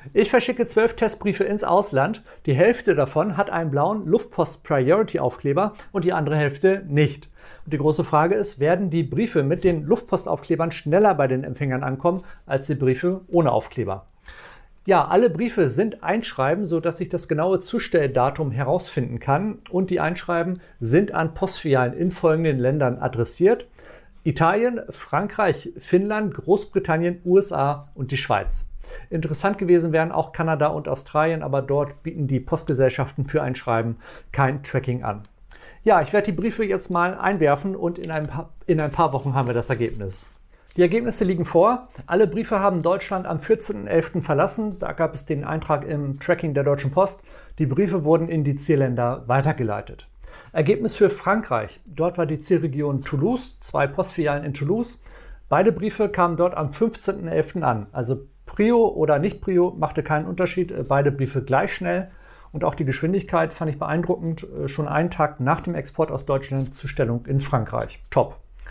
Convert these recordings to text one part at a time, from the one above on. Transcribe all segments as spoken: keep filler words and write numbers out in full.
Ich verschicke zwölf Testbriefe ins Ausland. Die Hälfte davon hat einen blauen Luftpost-Priority-Aufkleber und die andere Hälfte nicht. Und die große Frage ist, werden die Briefe mit den Luftpostaufklebern schneller bei den Empfängern ankommen als die Briefe ohne Aufkleber? Ja, alle Briefe sind Einschreiben, sodass ich das genaue Zustelldatum herausfinden kann. Und die Einschreiben sind an Postfilialen in folgenden Ländern adressiert: Italien, Frankreich, Finnland, Großbritannien, U S A und die Schweiz. Interessant gewesen wären auch Kanada und Australien, aber dort bieten die Postgesellschaften für Einschreiben kein Tracking an. Ja, ich werde die Briefe jetzt mal einwerfen und in ein paar, in ein paar Wochen haben wir das Ergebnis. Die Ergebnisse liegen vor. Alle Briefe haben Deutschland am vierzehnten elften verlassen. Da gab es den Eintrag im Tracking der Deutschen Post. Die Briefe wurden in die Zielländer weitergeleitet. Ergebnis für Frankreich. Dort war die Zielregion Toulouse, zwei Postfilialen in Toulouse. Beide Briefe kamen dort am fünfzehnten elften an. Also Prio oder nicht Prio machte keinen Unterschied. Beide Briefe gleich schnell. Und auch die Geschwindigkeit fand ich beeindruckend. Schon einen Tag nach dem Export aus Deutschland Zustellung in Frankreich. Top.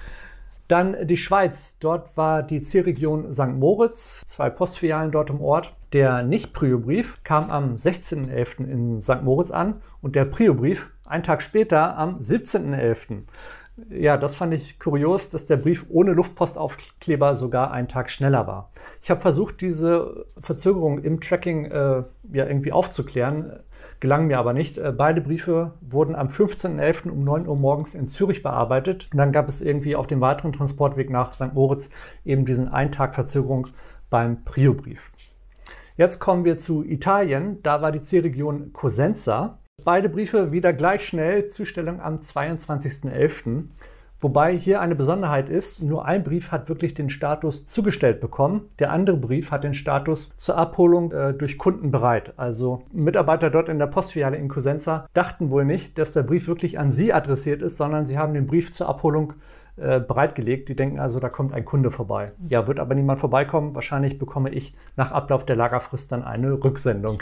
Dann die Schweiz. Dort war die Zielregion Sankt Moritz, zwei Postfilialen dort im Ort. Der Nicht-Prio-Brief kam am sechzehnten elften in Sankt Moritz an und der Prio-Brief einen Tag später am siebzehnten elften Ja, das fand ich kurios, dass der Brief ohne Luftpostaufkleber sogar einen Tag schneller war. Ich habe versucht, diese Verzögerung im Tracking äh, ja, irgendwie aufzuklären, gelang mir aber nicht. Äh, beide Briefe wurden am fünfzehnten elften um neun Uhr morgens in Zürich bearbeitet und dann gab es irgendwie auf dem weiteren Transportweg nach Sankt Moritz eben diesen einen Tag Verzögerung beim Prio-Brief. Jetzt kommen wir zu Italien. Da war die Zielregion Cosenza. Beide Briefe wieder gleich schnell, Zustellung am zweiundzwanzigsten elften Wobei hier eine Besonderheit ist, nur ein Brief hat wirklich den Status zugestellt bekommen. Der andere Brief hat den Status zur Abholung äh, durch Kunden bereit. Also Mitarbeiter dort in der Postfiliale in Cosenza dachten wohl nicht, dass der Brief wirklich an sie adressiert ist, sondern sie haben den Brief zur Abholung äh, bereitgelegt. Die denken also, da kommt ein Kunde vorbei. Ja, wird aber niemand vorbeikommen. Wahrscheinlich bekomme ich nach Ablauf der Lagerfrist dann eine Rücksendung.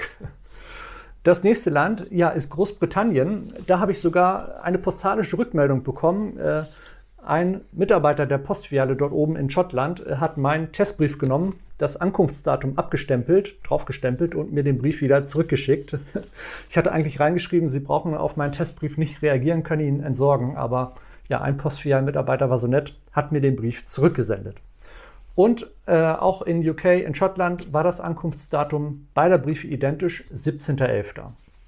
Das nächste Land, ja, ist Großbritannien. Da habe ich sogar eine postalische Rückmeldung bekommen. Äh, ein Mitarbeiter der Postfiliale dort oben in Schottland äh, hat meinen Testbrief genommen, das Ankunftsdatum abgestempelt, draufgestempelt und mir den Brief wieder zurückgeschickt. Ich hatte eigentlich reingeschrieben, Sie brauchen auf meinen Testbrief nicht reagieren, können ihn entsorgen. Aber ja, ein Postfilialen-Mitarbeiter war so nett, hat mir den Brief zurückgesendet. Und äh, auch in U K, in Schottland, war das Ankunftsdatum beider Briefe identisch, siebzehnten elften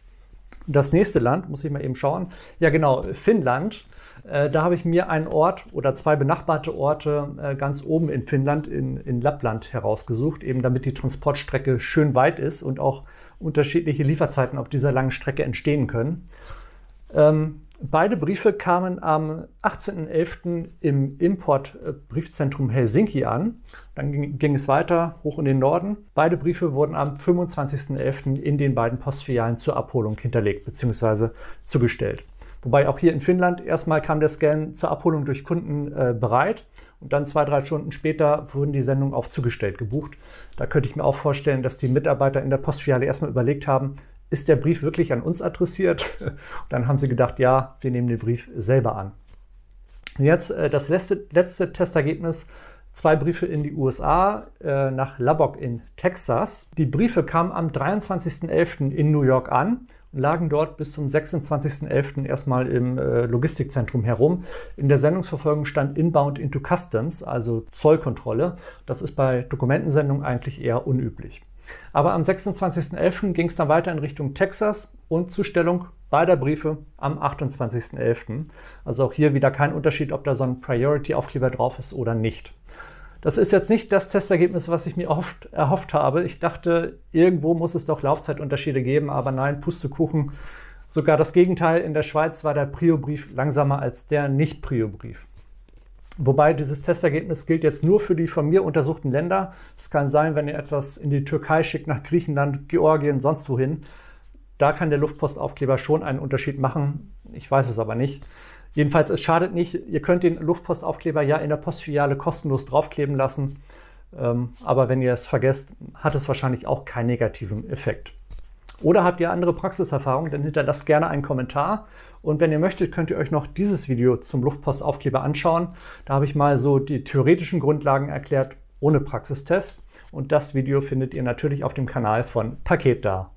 Das nächste Land, muss ich mal eben schauen, ja genau, Finnland. Äh, da habe ich mir einen Ort oder zwei benachbarte Orte äh, ganz oben in Finnland, in, in Lappland, herausgesucht, eben damit die Transportstrecke schön weit ist und auch unterschiedliche Lieferzeiten auf dieser langen Strecke entstehen können. Ähm, Beide Briefe kamen am achtzehnten elften im Import-Briefzentrum Helsinki an. Dann ging, ging es weiter hoch in den Norden. Beide Briefe wurden am fünfundzwanzigsten elften in den beiden Postfilialen zur Abholung hinterlegt bzw. zugestellt. Wobei auch hier in Finnland erstmal kam der Scan zur Abholung durch Kunden äh, bereit und dann zwei, drei Stunden später wurden die Sendungen auf zugestellt gebucht. Da könnte ich mir auch vorstellen, dass die Mitarbeiter in der Postfiliale erstmal überlegt haben, ist der Brief wirklich an uns adressiert? Und dann haben sie gedacht, ja, wir nehmen den Brief selber an. Jetzt äh, das letzte, letzte Testergebnis. Zwei Briefe in die U S A, äh, nach Lubbock in Texas. Die Briefe kamen am dreiundzwanzigsten elften in New York an und lagen dort bis zum sechsundzwanzigsten elften erstmal im äh, Logistikzentrum herum. In der Sendungsverfolgung stand Inbound into Customs, also Zollkontrolle. Das ist bei Dokumentensendungen eigentlich eher unüblich. Aber am sechsundzwanzigsten elften ging es dann weiter in Richtung Texas und Zustellung beider Briefe am achtundzwanzigsten elften Also auch hier wieder kein Unterschied, ob da so ein Priority-Aufkleber drauf ist oder nicht. Das ist jetzt nicht das Testergebnis, was ich mir oft erhofft habe. Ich dachte, irgendwo muss es doch Laufzeitunterschiede geben, aber nein, Pustekuchen. Sogar das Gegenteil. In der Schweiz war der Prio-Brief langsamer als der Nicht-Prio-Brief. Wobei dieses Testergebnis gilt jetzt nur für die von mir untersuchten Länder. Es kann sein, wenn ihr etwas in die Türkei schickt, nach Griechenland, Georgien, sonst wohin. Da kann der Luftpostaufkleber schon einen Unterschied machen. Ich weiß es aber nicht. Jedenfalls, es schadet nicht. Ihr könnt den Luftpostaufkleber ja in der Postfiliale kostenlos draufkleben lassen. Ähm, aber wenn ihr es vergesst, hat es wahrscheinlich auch keinen negativen Effekt. Oder habt ihr andere Praxiserfahrungen, dann hinterlasst gerne einen Kommentar. Und wenn ihr möchtet, könnt ihr euch noch dieses Video zum Luftpostaufkleber anschauen. Da habe ich mal so die theoretischen Grundlagen erklärt, ohne Praxistest. Und das Video findet ihr natürlich auf dem Kanal von Paket da.